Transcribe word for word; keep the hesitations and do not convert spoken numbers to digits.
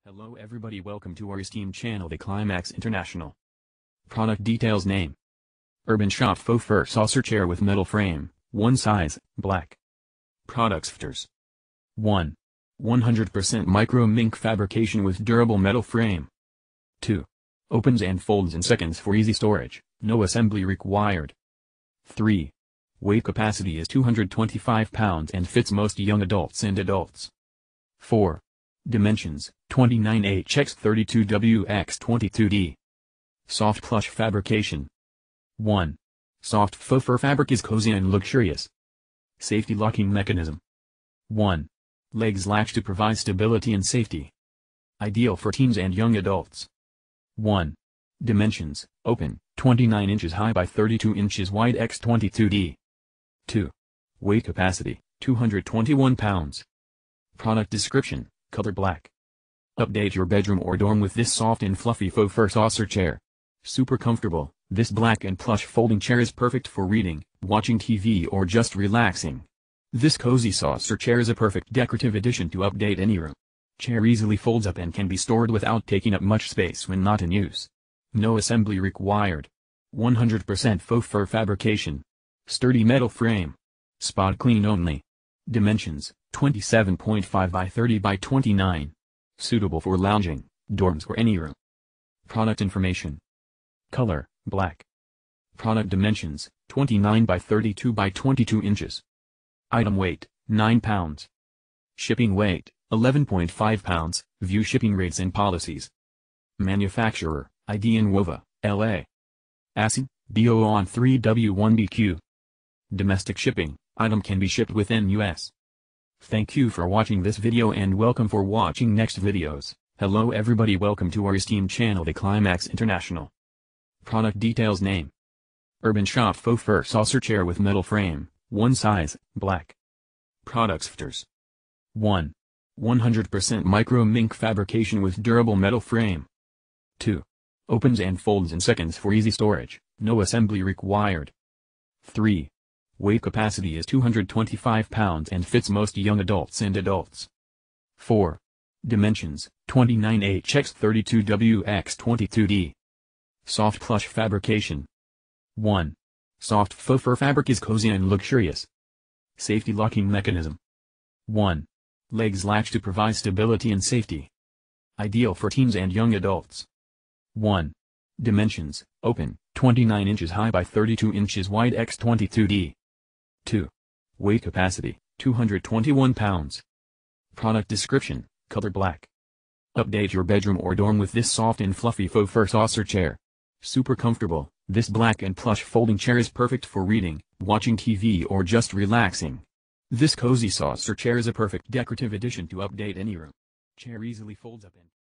Hello everybody, welcome to our esteemed channel, The Climax International. Product details: name. Urban Shop Faux Fur Saucer Chair with metal frame, one size, black. Products: Features. one. one hundred percent micro mink fabrication with durable metal frame. two. Opens and folds in seconds for easy storage, no assembly required. three. Weight capacity is two hundred twenty-five pounds and fits most young adults and adults. four. Dimensions, twenty-nine by thirty-two by twenty-two D. Soft plush fabrication. one. Soft faux fur fabric is cozy and luxurious. Safety locking mechanism. one. Legs latch to provide stability and safety. Ideal for teens and young adults. one. Dimensions, open, twenty-nine inches high by thirty-two inches wide by twenty-two D. two. Weight capacity, two hundred twenty-one pounds. Product description: color black. Update your bedroom or dorm with this soft and fluffy faux fur saucer chair. Super comfortable, this black and plush folding chair is perfect for reading, watching T V or just relaxing. This cozy saucer chair is a perfect decorative addition to update any room. Chair easily folds up and can be stored without taking up much space when not in use. No assembly required. one hundred percent faux fur fabrication. Sturdy metal frame. Spot clean only. Dimensions, twenty-seven point five by thirty by twenty-nine. Suitable for lounging, dorms or any room. Product information. Color, black. Product dimensions, twenty-nine by thirty-two by twenty-two inches. Item weight, nine pounds. Shipping weight, eleven point five pounds, view shipping rates and policies. Manufacturer, I D Inwova, L A. A S I N, D O on three W one B Q. Domestic shipping, item can be shipped within U S Thank you for watching this video and welcome for watching next videos. Hello everybody, welcome to our esteemed channel, The Climax International. Product details: name. Urban Shop Faux Fur Saucer Chair with metal frame, one size, black. Products: Features. one. one hundred percent micro mink fabrication with durable metal frame. two. Opens and folds in seconds for easy storage, no assembly required. three. Weight capacity is two hundred twenty-five pounds and fits most young adults and adults. four. Dimensions, twenty-nine by thirty-two by twenty-two D. Soft plush fabrication. one. Soft faux fur fabric is cozy and luxurious. Safety locking mechanism. one. Legs latch to provide stability and safety. Ideal for teens and young adults. one. Dimensions, open, twenty-nine inches high by thirty-two inches wide by twenty-two D. two. Weight capacity, two hundred twenty-one pounds. Product description: color black. Update your bedroom or dorm with this soft and fluffy faux fur saucer chair. Super comfortable, this black and plush folding chair is perfect for reading, watching T V or just relaxing. This cozy saucer chair is a perfect decorative addition to update any room. Chair easily folds up and